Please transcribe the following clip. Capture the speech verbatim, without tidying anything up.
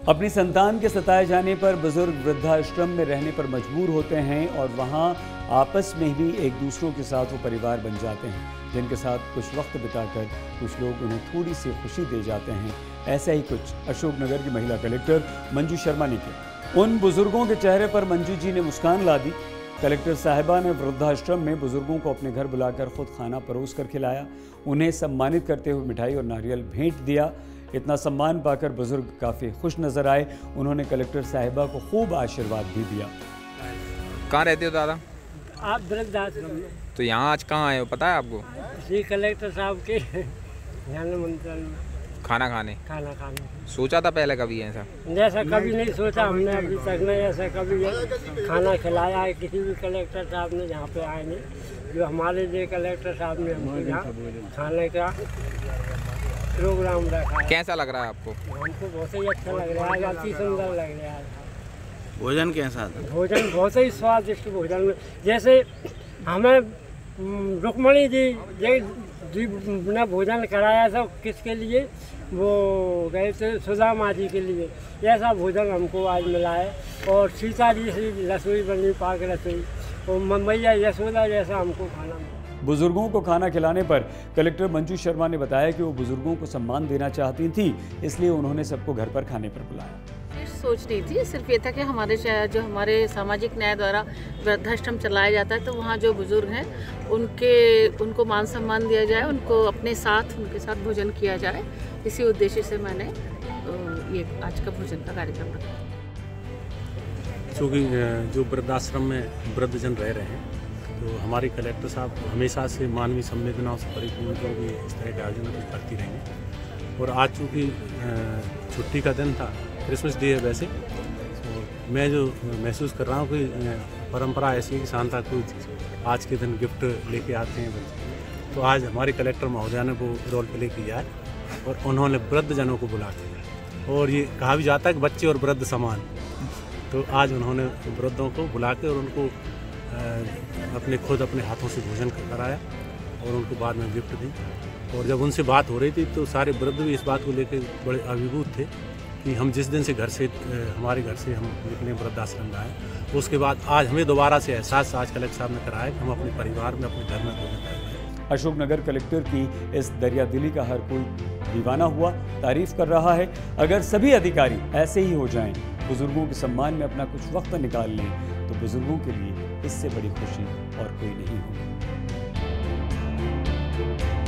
अपनी संतान के सताए जाने पर बुजुर्ग वृद्धाश्रम में रहने पर मजबूर होते हैं और वहां आपस में भी एक दूसरों के साथ वो परिवार बन जाते हैं, जिनके साथ कुछ वक्त बिताकर कुछ लोग उन्हें थोड़ी सी खुशी दे जाते हैं। ऐसा ही कुछ अशोकनगर की महिला कलेक्टर मंजू शर्मा ने किया। उन बुजुर्गों के चेहरे पर मंजू जी ने मुस्कान ला दी। कलेक्टर साहिबा ने वृद्धाश्रम में बुजुर्गों को अपने घर बुलाकर खुद खाना परोस कर खिलाया, उन्हें सम्मानित करते हुए मिठाई और नारियल भेंट दिया। इतना सम्मान पाकर बुजुर्ग काफ़ी खुश नजर आए। उन्होंने कलेक्टर साहिबा को खूब आशीर्वाद भी दिया। कहाँ रहते हो दादा? आप वृद्धाश्रम में। तो यहाँ आज कहाँ आए हो, पता है आपको? श्री कलेक्टर साहब के ध्यान मंत्रण में खाना खाने खाना खाने सोचा था पहले कभी ऐसा? जैसा कभी नहीं सोचा हमने अभी तक नहीं ऐसा कभी खाना खिलाया है किसी भी कलेक्टर साहब ने यहाँ पे आए नहीं। जो हमारे लिए कलेक्टर साहब ने हमको यहाँ खाने का प्रोग्राम रखा है। कैसा लग रहा है आपको? हमको बहुत ही अच्छा लग रहा है, अति सुंदर लग रहा है। भोजन कैसा था? भोजन बहुत ही स्वादिष्ट भोजन में, जैसे हमें रुक्मणी जी जी ने भोजन कराया था। किसके लिए? वो गए थे सुदामा जी के लिए। ऐसा भोजन हमको आज मिला है। और सीता जी से रसोई बनी, पाक रसोई, और मैया यशोदा जैसा हमको खाना मिला। बुजुर्गों को खाना खिलाने पर कलेक्टर मंजू शर्मा ने बताया कि वो बुजुर्गों को सम्मान देना चाहती थी, इसलिए उन्होंने सबको घर पर खाने पर बुलाया। सोच नहीं थी, सिर्फ ये था कि हमारे जो हमारे सामाजिक न्याय द्वारा वृद्धाश्रम चलाया जाता है, तो वहाँ जो बुजुर्ग हैं उनके उनको मान सम्मान दिया जाए, उनको अपने साथ उनके साथ भोजन किया जाए। इसी उद्देश्य से मैंने ये आज का भोजन का कार्यक्रम रखा। चूँकि जो वृद्धाश्रम में वृद्धजन रह रहे हैं, तो हमारे कलेक्टर साहब हमेशा से मानवीय संवेदनाओं से परिपूर्ण जो भी इस तरह के आयोजन कुछ करती रहेंगे। और आज चूँकि छुट्टी का दिन था, क्रिसमस डे है वैसे, तो मैं जो महसूस कर रहा हूँ कि परंपरा ऐसी है कि सांता क्लॉज आज के दिन गिफ्ट लेके आते हैं बच्चे। तो आज हमारे कलेक्टर महोदया ने वो रोल प्ले किया है और उन्होंने वृद्धजनों को बुला के, और ये कहा भी जाता है कि बच्चे और वृद्ध समान, तो आज उन्होंने वृद्धों को बुला के और उनको अपने खुद अपने हाथों से भोजन कराया और उनको बाद में गिफ्ट दी। और जब उनसे बात हो रही थी तो सारे वृद्ध भी इस बात को लेकर बड़े अभिभूत थे कि हम जिस दिन से घर से हमारे घर से हम निकले वृद्धाश्रम आए, उसके बाद आज हमें दोबारा से एहसास आज कलेक्टर साहब ने कराया कि हम अपने परिवार में अपने घर में भोजन कर रहे हैं। अशोकनगर कलेक्टर की इस दरियादिली का हर कोई दीवाना हुआ, तारीफ कर रहा है। अगर सभी अधिकारी ऐसे ही हो जाएं, बुजुर्गों के सम्मान में अपना कुछ वक्त निकाल लें, तो बुजुर्गों के लिए इससे बड़ी खुशी और कोई नहीं होगी।